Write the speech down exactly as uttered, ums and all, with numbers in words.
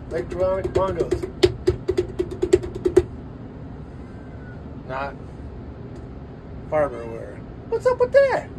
Electronic bongos. Not farmer wear. What's up with that?